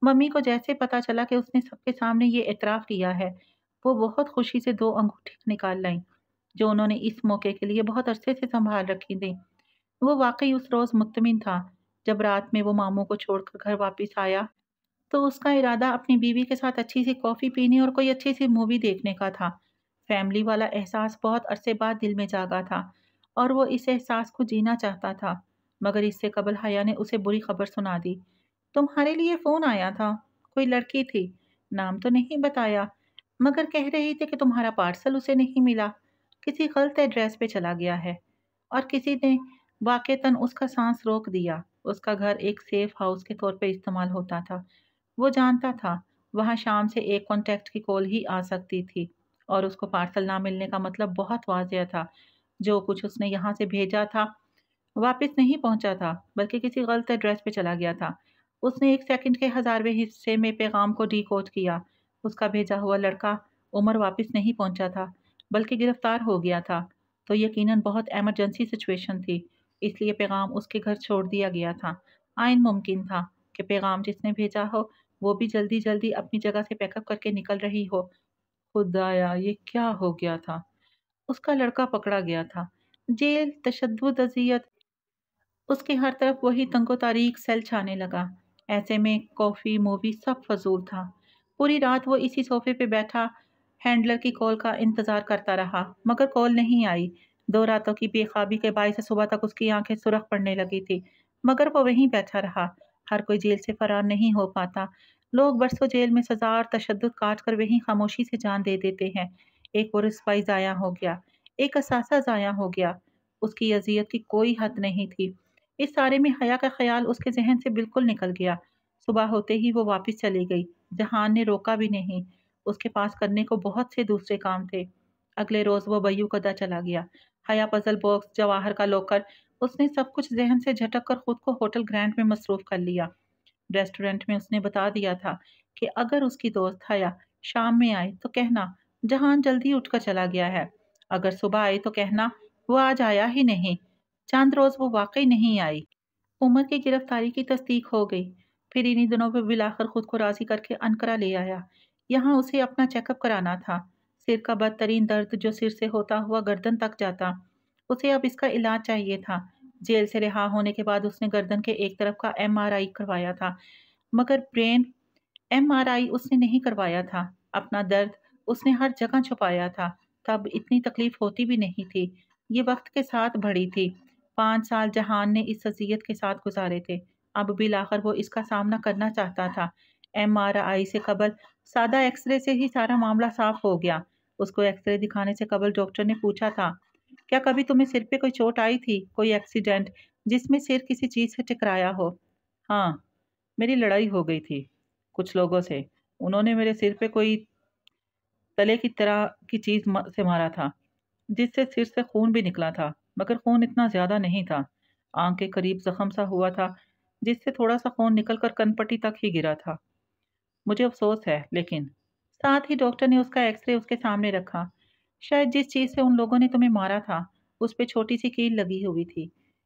मम्मी को जैसे पता चला कि उसने सबके सामने ये इतराफ़ किया है, वो बहुत खुशी से 2 अंगूठियाँ निकाल लाईं, जो उन्होंने इस मौके के लिए बहुत अरसे से सँभाल रखी थीं। वो वाक़ई उस रोज़ मुत्तमिन था, जब रात में वो मामू को छोड़कर घर वापस आया, तो उसका इरादा अपनी बीवी के साथ अच्छी-सी कॉफ़ी पीने और कोई अच्छी-सी मूवी देखने का था। फ़ैमिली वाला एहसास बहुत अरसे बाद दिल में जागा था और वो इस एहसास को जीना चाहता था, मगर इससे कबल हया ने उसे बुरी खबर सुना दी। तुम्हारे लिए फ़ोन आया था, कोई लड़की थी, नाम तो नहीं बताया, मगर कह रही थी कि तुम्हारा पार्सल उसे नहीं मिला, किसी गलत एड्रेस पे चला गया है और किसी ने वाक़ईतन उसका सांस रोक दिया। उसका घर एक सेफ हाउस के तौर पे इस्तेमाल होता था। वो जानता था वहाँ शाम से एक कॉन्टैक्ट की कॉल ही आ सकती थी और उसको पार्सल ना मिलने का मतलब बहुत वाज़ेह था। जो कुछ उसने यहाँ से भेजा था वापस नहीं पहुँचा था, बल्कि किसी गलत एड्रेस पे चला गया था। उसने 1 सेकंड के हज़ारवें हिस्से में पैगाम को डिकोड किया। उसका भेजा हुआ लड़का उमर वापस नहीं पहुँचा था, बल्कि गिरफ्तार हो गया था। तो यकीनन बहुत इमरजेंसी सिचुएशन थी, इसलिए पैगाम उसके घर छोड़ दिया गया था। आइन मुमकिन था कि पैगाम जिसने भेजा हो, वो भी जल्दी-जल्दी अपनी जगह से पैकअप करके निकल रही हो। खुदाया! ये क्या हो गया था? उसका लड़का पकड़ा गया था। जेल, तशद्दुद, अज़ियत, उसके हर तरफ वही तंगो तारीक सेल छाने लगा। ऐसे में कॉफ़ी, मूवी सब फ़ज़ूल था। पूरी रात वो इसी सोफ़े पे बैठा हैंडलर की कॉल का इंतज़ार करता रहा, मगर कॉल नहीं आई। 2 रातों की बेख़ाबी के बाइस सुबह तक उसकी आँखें सुरख पड़ने लगी थी, मगर वो वहीं बैठा रहा। हर कोई जेल से फ़रार नहीं हो पाता। लोग बरसों जेल में सज़ा और तशद्दुद काट कर वहीं ख़ामोशी से जान दे देते हैं। एक वो रुसवाई ज़ाया हो गया, एक असासा ज़ाया हो गया। उसकी अज़ियत की कोई हद नहीं थी। इस सारे में हया का ख़्याल उसके ज़हन से बिल्कुल निकल गया। सुबह होते ही वो वापस चली गई। जहान ने रोका भी नहीं। उसके पास करने को बहुत से दूसरे काम थे। अगले रोज़ वो बय्यू कदा चला गया। हया पज़ल बॉक्स, जवाहर का लॉकर, उसने सब कुछ ज़हन से झटक कर खुद को होटल ग्रैंड में मसरूफ़ कर लिया। रेस्टोरेंट में उसने बता दिया था कि अगर उसकी दोस्त हया शाम में आए तो कहना जहान जल्दी उठकर चला गया है। अगर सुबह आए तो कहना वो आज आया ही नहीं। चंद रोज़ वो वाक़ई नहीं आई। उमर की गिरफ्तारी की तस्दीक हो गई। फिर इन्हीं दिनों वो बिलाखिर खुद को राज़ी करके अनकरा ले आया। यहाँ उसे अपना चेकअप कराना था। सिर का बदतरीन दर्द जो सिर से होता हुआ गर्दन तक जाता। उसे अब इसका इलाज चाहिए था। जेल से रिहा होने के बाद उसने गर्दन के एक तरफ का एमआरआई करवाया था, मगर ब्रेन एमआरआई उसने नहीं करवाया था। अपना दर्द उसने हर जगह छुपाया था। तब इतनी तकलीफ होती भी नहीं थी। ये वक्त के साथ बढ़ी थी। 5 साल जहान ने इस अज़ियत के साथ गुजारे थे। अब बिलाखिर वो इसका सामना करना चाहता था। एमआरआई से कबल सादा एक्सरे से ही सारा मामला साफ हो गया। उसको एक्सरे दिखाने से कबल डॉक्टर ने पूछा था, क्या कभी तुम्हें सिर पे कोई चोट आई थी? कोई एक्सीडेंट जिसमें सिर किसी चीज़ से टकराया हो? हाँ, मेरी लड़ाई हो गई थी कुछ लोगों से। उन्होंने मेरे सिर पे कोई तले की तरह की चीज़ से मारा था, जिससे सिर से खून भी निकला था, मगर खून इतना ज़्यादा नहीं था। आँख के करीब ज़ख्म सा हुआ था, जिससे थोड़ा सा खून निकलकर कनपट्टी तक ही गिरा था। मुझे अफ़सोस है, लेकिन साथ ही डॉक्टर ने उसका एक्सरे उसके सामने रखा। शायद जिस चीज़ से उन लोगों ने तुम्हें मारा था, उस पे छोटी सी कील लगी हुई थी।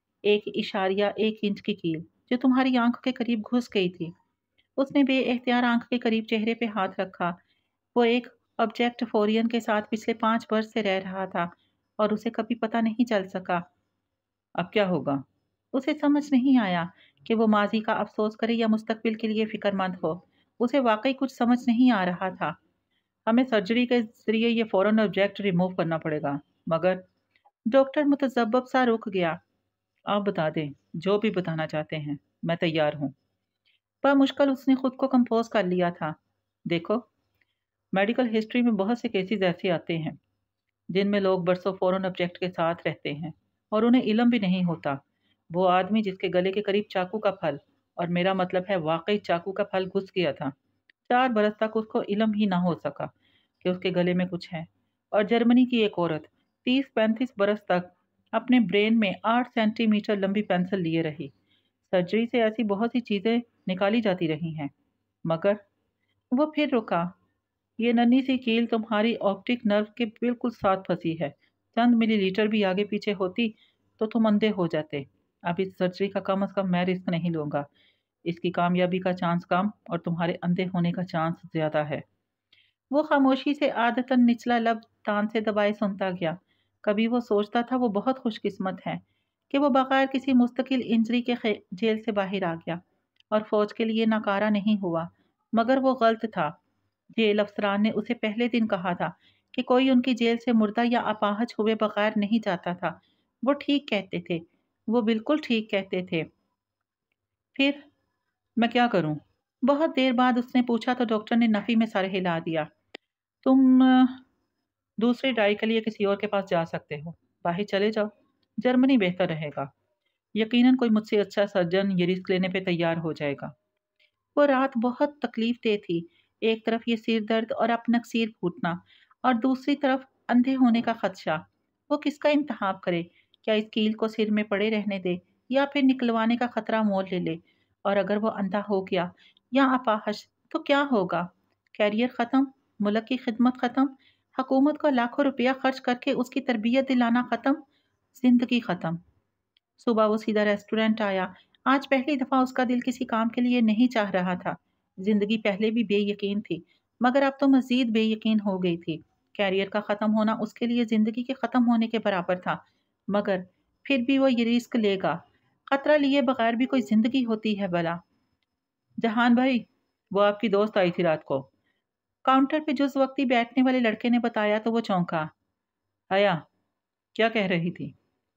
1 इंच की कील, जो तुम्हारी आँख के करीब घुस गई थी। उसने बेएख्तियार आँख के करीब चेहरे पे हाथ रखा। वो एक ऑब्जेक्ट फ़ोरियन के साथ पिछले 5 वर्ष से रह रहा था और उसे कभी पता नहीं चल सका। अब क्या होगा? उसे समझ नहीं आया कि वो माज़ी का अफ़सोस करे या मुस्तक़बिल के लिए फ़िक्रमंद हो। उसे वाक़ई कुछ समझ नहीं आ रहा था। हमें सर्जरी के ज़रिए ये फ़ौरन ऑब्जेक्ट रिमूव करना पड़ेगा। मगर डॉक्टर मुतज़ब्ज़ब सा रुक गया। आप बता दें, जो भी बताना चाहते हैं, मैं तैयार हूँ। बमुश्किल उसने खुद को कंपोज़ कर लिया था। देखो, मेडिकल हिस्ट्री में बहुत से केसेस ऐसे आते हैं जिनमें लोग बरसों फ़ौरन ऑब्जेक्ट के साथ रहते हैं और उन्हें इल्म भी नहीं होता। वो आदमी जिसके गले के करीब चाकू का फल, और मेरा मतलब है वाकई चाकू का फल, घुस गया था, 4 बरस तक उसको इल्म ही ना हो सका कि उसके गले में कुछ है। और जर्मनी की एक औरत 30-35 बरस तक अपने ब्रेन में 8 सेंटीमीटर लंबी पेंसिल लिए रही। सर्जरी से ऐसी बहुत सी चीज़ें निकाली जाती रही हैं, मगर वो फिर रुका। ये नन्ही सी कील तुम्हारी ऑप्टिक नर्व के बिल्कुल साथ फंसी है। चंद मिलीलीटर भी आगे पीछे होती तो तुम अंधे हो जाते। अब इस सर्जरी का कम अज़ कम मैं रिस्क नहीं लूँगा। اس کی کامیابی کا چانس کم اور تمہارے اندھے ہونے کا چانس زیادہ ہے۔ وہ خاموشی سے عادتاً نچلا لب تان سے دبائے سنتا گیا۔ کبھی وہ سوچتا تھا وہ بہت خوش قسمت ہے کہ وہ بغیر کسی مستقل انجری کے جیل سے باہر آ گیا اور فوج کے لیے ناکارہ نہیں ہوا، مگر وہ غلط تھا۔ جیل افسران نے اسے پہلے دن کہا تھا کہ کوئی ان کی جیل سے مردہ یا اپاہج ہوئے بغیر نہیں جاتا تھا۔ وہ ٹھیک کہتے تھے، وہ بالکل ٹھیک کہتے تھے۔ پھر میں کیا کروں؟ بہت دیر بعد اس نے پوچھا تو ڈاکٹر نے نفی میں سر ہلا دیا۔ تم دوسری ڈرائی کے لیے کسی اور کے پاس جا سکتے ہو، باہر چلے جاؤ، جرمنی بہتر رہے گا۔ یقیناً کوئی مجھ سے اچھا سرجن یہ رسک لینے پہ تیار ہو جائے گا۔ وہ رات بہت تکلیف دہ تھی، ایک طرف یہ سر درد اور اپنا سیر پھوٹنا اور دوسری طرف اندھے ہونے کا خدشہ۔ وہ کس کا انتخاب کرے؟ کیا اس کیل کو سر میں پڑے رہنے دے یا پھر نکلوانے کا خطرہ مول لے لے؟ اور اگر وہ اندھا ہو گیا یا اپاہج تو کیا ہوگا؟ کیریئر ختم، ملک کی خدمت ختم، حکومت کو لاکھوں روپیہ خرچ کر کے اس کی تربیت دلانا ختم، زندگی ختم۔ صبح وہ سیدھا ریسٹورنٹ آیا۔ آج پہلی دفعہ اس کا دل کسی کام کے لیے نہیں چاہ رہا تھا۔ زندگی پہلے بھی بے یقین تھی، مگر اب تو مزید بے یقین ہو گئی تھی۔ کیریئر کا ختم ہونا اس کے لیے زندگی کے ختم ہونے کے برابر تھا، مگر پھر بھی وہ یہ رسک لے گا۔ خطرہ لیے بغیر بھی کوئی زندگی ہوتی ہے بھلا۔ جہان بھائی، وہ آپ کی دوست آئی تھی رات کو، کاؤنٹر پہ جز وقتی بیٹھنے والے لڑکے نے بتایا تو وہ چونکا۔ آیا، کیا کہہ رہی تھی؟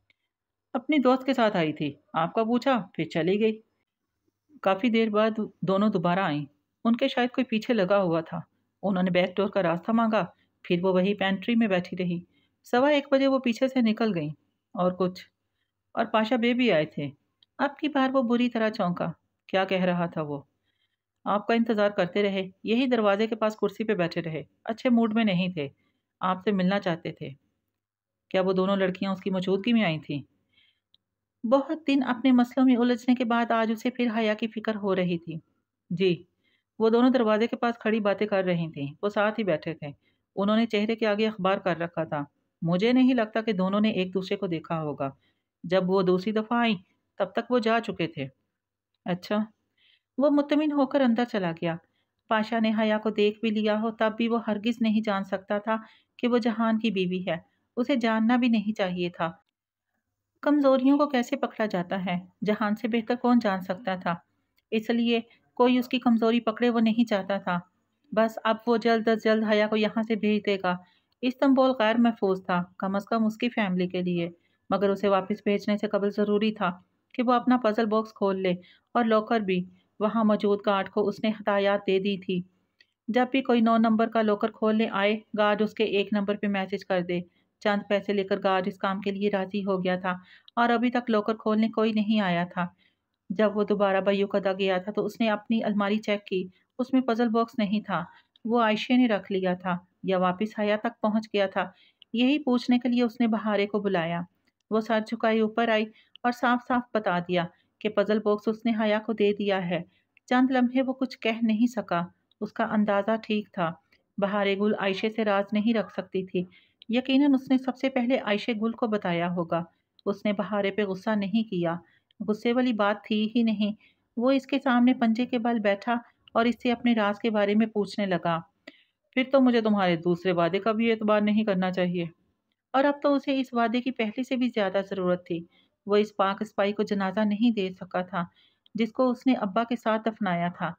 اپنی دوست کے ساتھ آئی تھی، آپ کا پوچھا پھر چلی گئی۔ کافی دیر بعد دونوں دوبارہ آئیں۔ ان کے شاید کوئی پیچھے لگا ہوا تھا۔ انہوں نے بیک ڈور کا راستہ مانگا، پھر وہ وہی پینٹری میں بیٹھی رہی۔ 1:15 وہ پیچھے سے نکل گئیں۔ اور کچھ؟ اور پاشا بے بھی آئے تھے۔ اب کی بار وہ بری طرح چونکا۔ کیا کہہ رہا تھا وہ؟ آپ کا انتظار کرتے رہے، یہی دروازے کے پاس کرسی پہ بیٹھے رہے، اچھے موڈ میں نہیں تھے، آپ سے ملنا چاہتے تھے۔ کیا وہ دونوں لڑکیاں اس کی موجودگی میں آئی تھیں؟ بہت دن اپنے مسئلوں میں الجھنے کے بعد آج اسے پھر حیا کی فکر ہو رہی تھی۔ جی، وہ دونوں دروازے کے پاس کھڑی باتیں کر رہی تھیں، وہ ساتھ ہی بیٹھے تھے، انہوں نے چہرے کے آگے اخبار کر رکھا تھا۔ مجھے نہیں لگتا کہ دونوں نے ایک دوسرے کو دیکھا ہوگا۔ جب وہ دوسری دفعہ آئیں تب تک وہ جا چکے تھے۔ اچھا۔ وہ مطمئن ہو کر اندر چلا گیا۔ پاشا نے حیا کو دیکھ بھی لیا ہو تب بھی وہ ہرگز نہیں جان سکتا تھا کہ وہ جہان کی بیوی ہے، اسے جاننا بھی نہیں چاہیے تھا۔ کمزوریوں کو کیسے پکڑا جاتا ہے جہان سے بہتر کون جان سکتا تھا، اس لیے کوئی اس کی کمزوری پکڑے وہ نہیں چاہتا تھا۔ بس اب وہ جلد از جلد حیا کو یہاں سے بھیج دے گا۔ استنبول غیر محفوظ تھا، کم از کم اس کی فیملی کے لیے، مگر اسے واپس بھیجنے سے قبل ضروری تھا کہ وہ اپنا پزل باکس کھول لے، اور لاکر بھی۔ وہاں موجود گارڈ کو اس نے ہدایات دے دی تھی، جب بھی کوئی 9 نمبر کا لاکر کھولنے آئے گارڈ اس کے 1 نمبر پہ میسج کر دے۔ چند پیسے لے کر گارڈ اس کام کے لیے راضی ہو گیا تھا، اور ابھی تک لاکر کھولنے کوئی نہیں آیا تھا۔ جب وہ دوبارہ بیو قدا گیا تھا تو اس نے اپنی الماری چیک کی، اس میں پزل باکس نہیں تھا، وہ عائشہ نے رکھ لیا تھا یا واپس حیا تک پہنچ گیا تھا۔ یہی پوچھنے کے لیے اس نے بہارے کو بلایا۔ وہ سر جھکائے اوپر آئی اور صاف صاف بتا دیا کہ پزل باکس اس نے حیا کو دے دیا ہے۔ چند لمحے وہ کچھ کہہ نہیں سکا، اس کا اندازہ ٹھیک تھا، بہارے گل عائشہ سے راز نہیں رکھ سکتی تھی۔ یقیناً اس نے سب سے پہلے عائشہ گل کو بتایا ہوگا۔ اس نے بہارے پہ غصہ نہیں کیا، غصے والی بات تھی ہی نہیں۔ وہ اس کے سامنے پنجے کے بل بیٹھا اور اس سے اپنے راز کے بارے میں پوچھنے لگا۔ پھر تو مجھے تمہارے دوسرے وعدے کا بھی اعتبار نہیں کرنا چاہیے۔ اور اب تو اسے اس وعدے کی پہلے سے بھی زیادہ ضرورت تھی۔ وہ اس پاک اسپائی کو جنازہ نہیں دے سکا تھا جس کو اس نے ابا کے ساتھ دفنایا تھا،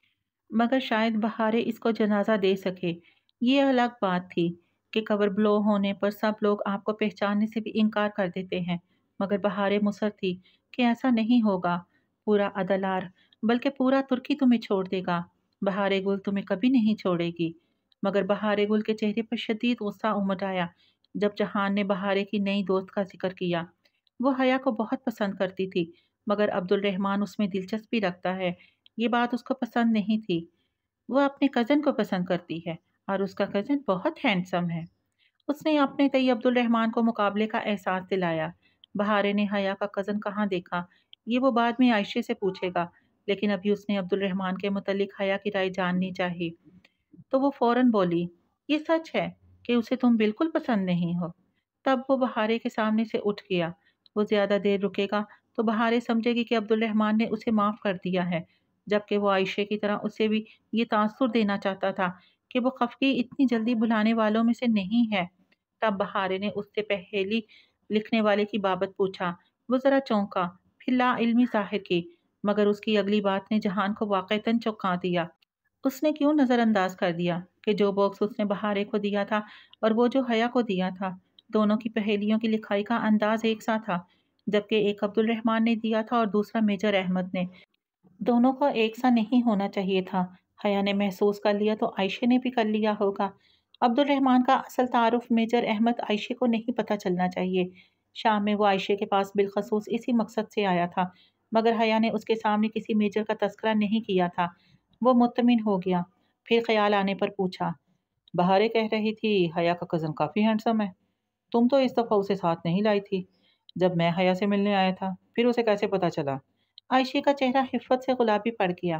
مگر شاید بہارے اس کو جنازہ دے سکے۔ یہ الگ بات تھی کہ قبر بلو ہونے پر سب لوگ آپ کو پہچاننے سے بھی انکار کر دیتے ہیں، مگر بہارے مصر تھی کہ ایسا نہیں ہوگا۔ پورا عدلار بلکہ پورا ترکی تمہیں چھوڑ دے گا، بہارے گل تمہیں کبھی نہیں چھوڑے گی۔ مگر بہارے گل کے چہرے پر شدید غصہ امڈ آیا جب جہان نے بہارے کی نئی دوست کا ذکر کیا۔ وہ حیا کو بہت پسند کرتی تھی، مگر عبد الرحمن اس میں دلچسپی رکھتا ہے، یہ بات اس کو پسند نہیں تھی۔ وہ اپنے کزن کو پسند کرتی ہے اور اس کا کزن بہت ہینڈسم ہے۔ اس نے اپنے تئی عبد الرحمن کو مقابلے کا احساس دلایا۔ بہارے نے حیا کا کزن کہاں دیکھا یہ وہ بعد میں عائشہ سے پوچھے گا، لیکن ابھی اس نے عبد الرحمن کے متعلق حیا کی رائے جاننی چاہی۔ تو وہ فوراً بولی، یہ سچ ہے کہ اسے تم بالکل پسند نہیں ہو؟ تب وہ بہارے کے سامنے سے اٹھ گیا۔ وہ زیادہ دیر رکے گا تو بہارے سمجھے گی کہ عبد الرحمن نے اسے معاف کر دیا ہے، جبکہ وہ عائشہ کی طرح اسے بھی یہ تاثر دینا چاہتا تھا کہ وہ خفگی اتنی جلدی بھلانے والوں میں سے نہیں ہے۔ تب بہارے نے اس سے پہیلی لکھنے والے کی بابت پوچھا۔ وہ ذرا چونکا، پھر لا علمی ظاہر کی، مگر اس کی اگلی بات نے جہان کو واقعتاً چونکا دیا۔ اس نے کیوں نظر انداز کر دیا کہ جو باکس اس نے بہارے کو دیا تھا اور وہ جو حیا کو دیا تھا، دونوں کی پہیلیوں کی لکھائی کا انداز ایک سا تھا، جبکہ ایک عبد الرحمن نے دیا تھا اور دوسرا میجر احمد نے۔ دونوں کا ایک سا نہیں ہونا چاہیے تھا۔ حیا نے محسوس کر لیا تو عائشہ نے بھی کر لیا ہوگا۔ عبد الرحمن کا اصل تعارف میجر احمد عائشہ کو نہیں پتہ چلنا چاہیے۔ شام میں وہ عائشہ کے پاس بالخصوص اسی مقصد سے آیا تھا، مگر حیا نے اس کے سامنے کسی میجر کا تذکرہ نہیں کیا تھا۔ وہ مطمئن ہو گیا، پھر خیال آنے پر پوچھا، بہارے کہہ رہی تھی حیا کا کزن کافی ہینڈسم ہے، تم تو اس دفعہ اسے ساتھ نہیں لائی تھی۔ جب میں حیا سے ملنے آیا تھا پھر اسے کیسے پتا چلا؟ عائشہ کا چہرہ حفت سے گلابی پڑ گیا۔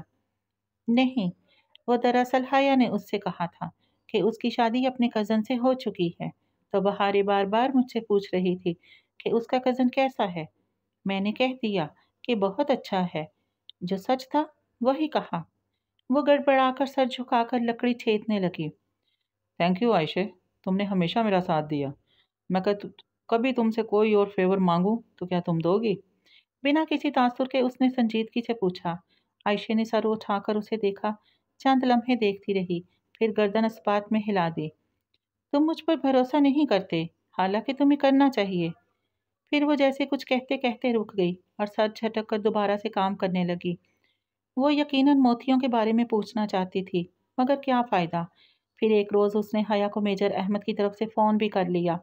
نہیں، وہ دراصل حیا نے اس سے کہا تھا کہ اس کی شادی اپنے کزن سے ہو چکی ہے، تو بہارے بار بار مجھ سے پوچھ رہی تھی کہ اس کا کزن کیسا ہے۔ میں نے کہہ دیا کہ بہت اچھا ہے، جو سچ تھا وہی کہا۔ وہ گڑبڑا کر سر جھکا کر لکڑی چھیدنے لگی۔ تھینک یو عائشہ، تم نے ہمیشہ میرا ساتھ دیا۔ میں کبھی تم سے کوئی اور فیور مانگوں تو کیا تم دو گی؟ بنا کسی تاثر کے اس نے سنجیدگی سے پوچھا۔ عائشہ نے سر اٹھا کر اسے دیکھا، چند لمحے دیکھتی رہی، پھر گردن اس بات میں ہلا دی۔ تم مجھ پر بھروسہ نہیں کرتے، حالانکہ تمہیں کرنا چاہیے۔ پھر وہ جیسے کچھ کہتے کہتے رک گئی اور سر جھٹک کر دوبارہ سے کام کرنے لگی۔ وہ یقیناً موتیوں کے بارے میں پوچھنا چاہتی تھی، مگر کیا فائدہ؟ پھر ایک روز اس نے حیا کو میجر احمد کی طرف سے فون بھی کر لیا۔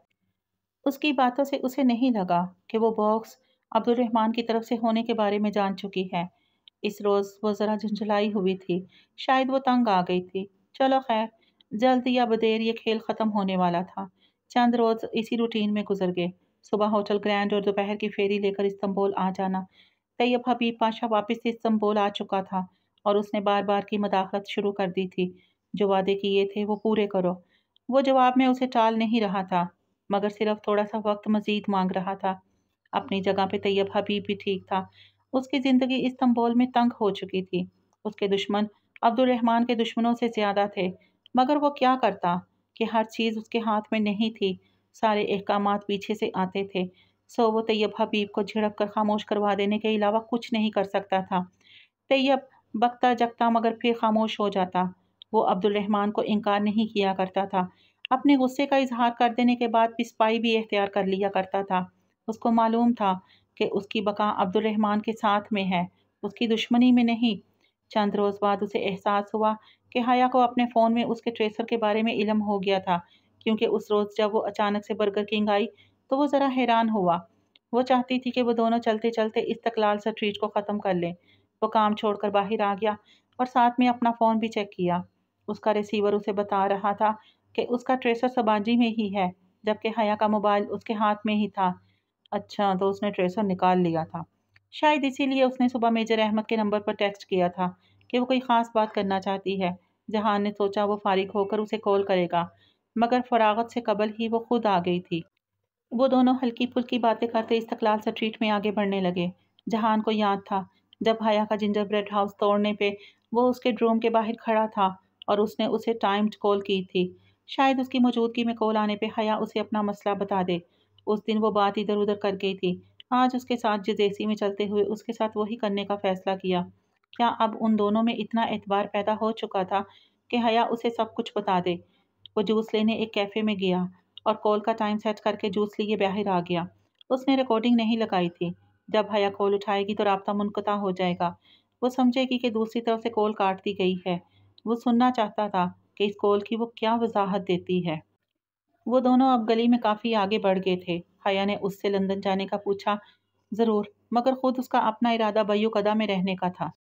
اس کی باتوں سے اسے نہیں لگا کہ وہ باکس عبد الرحمن کی طرف سے ہونے کے بارے میں جان چکی ہے۔ اس روز وہ ذرا جھنجھلائی ہوئی تھی، شاید وہ تنگ آ گئی تھی۔ چلو خیر، جلد یا بدیر یہ کھیل ختم ہونے والا تھا۔ چند روز اسی روٹین میں گزر گئے، صبح ہوٹل گرینڈ اور دوپہر کی فیری لے کر استنبول آ جانا۔ طیب حبیب پاشا واپس سے استنبول آ چکا تھا اور اس نے بار بار کی مداخلت شروع کر دی تھی۔ جو وعدے کیے تھے وہ پورے کرو۔ وہ جواب میں اسے ٹال نہیں رہا تھا، مگر صرف تھوڑا سا وقت مزید مانگ رہا تھا۔ اپنی جگہ پہ طیب حبیب بھی ٹھیک تھا۔ اس کی زندگی استنبول میں تنگ ہو چکی تھی۔ اس کے دشمن عبد الرحمن کے دشمنوں سے زیادہ تھے، مگر وہ کیا کرتا کہ ہر چیز اس کے ہاتھ میں نہیں تھی، سارے احکامات پیچھے سے آتے تھے۔ سو وہ طیب حبیب کو جھڑک کر خاموش کروا دینے کے علاوہ کچھ نہیں کر سکتا تھا۔ طیب بکتا جگتا مگر پھر خاموش ہو جاتا۔ وہ عبد الرحمن کو انکار نہیں کیا کرتا تھا، اپنے غصے کا اظہار کر دینے کے بعد پسپائی بھی اختیار کر لیا کرتا تھا۔ اس کو معلوم تھا کہ اس کی بقا عبد الرحمن کے ساتھ میں ہے، اس کی دشمنی میں نہیں۔ چند روز بعد اسے احساس ہوا کہ حیا کو اپنے فون میں اس کے ٹریسر کے بارے میں علم ہو گیا تھا، کیونکہ اس روز جب وہ اچانک سے برگر کنگ آئی تو وہ ذرا حیران ہوا۔ وہ چاہتی تھی کہ وہ دونوں چلتے چلتے استقلال اسٹریٹ کو ختم کر لیں۔ وہ کام چھوڑ کر باہر آ گیا اور ساتھ میں اپنا فون بھی چیک کیا۔ اس کا ریسیور اسے بتا رہا تھا کہ اس کا ٹریسر سبانجی میں ہی ہے، جبکہ حیا کا موبائل اس کے ہاتھ میں ہی تھا۔ اچھا، تو اس نے ٹریسر نکال لیا تھا۔ شاید اسی لیے اس نے صبح میجر احمد کے نمبر پر ٹیکسٹ کیا تھا کہ وہ کوئی خاص بات کرنا چاہتی ہے۔ جہان نے سوچا وہ فارغ ہو کر اسے کال کرے گا، مگر فراغت سے قبل ہی وہ خود آ گئی تھی۔ وہ دونوں ہلکی پھلکی باتیں کرتے استقلال اسٹریٹ میں آگے بڑھنے لگے۔ جہان کو یاد تھا جب حیا کا جنجر بریڈ ہاؤس توڑنے پہ وہ اس کے روم کے باہر کھڑا تھا اور اس نے اسے ٹائمڈ کال کی تھی۔ شاید اس کی موجودگی میں کال آنے پہ حیا اسے اپنا مسئلہ بتا دے۔ اس دن وہ بات ادھر ادھر کر گئی تھی۔ آج اس کے ساتھ جزیسی میں چلتے ہوئے اس کے ساتھ وہی کرنے کا فیصلہ کیا۔ کیا اب ان دونوں میں اتنا اعتبار پیدا ہو چکا تھا کہ حیا اسے سب کچھ بتا دے؟ وہ جوس لینے ایک کیفے میں گیا اور کال کا ٹائم سیٹ کر کے جوس لیے باہر آ گیا۔ اس نے ریکارڈنگ نہیں لگائی تھی، جب حیا کال اٹھائے گی تو رابطہ منقطع ہو جائے گا۔ وہ سمجھے گی کہ دوسری طرف سے کال کاٹ دی گئی ہے۔ وہ سننا چاہتا تھا کہ اس کال کی وہ کیا وضاحت دیتی ہے۔ وہ دونوں اب گلی میں کافی آگے بڑھ گئے تھے۔ حیا نے اس سے لندن جانے کا پوچھا۔ ضرور، مگر خود اس کا اپنا ارادہ بیو قدا میں رہنے کا تھا۔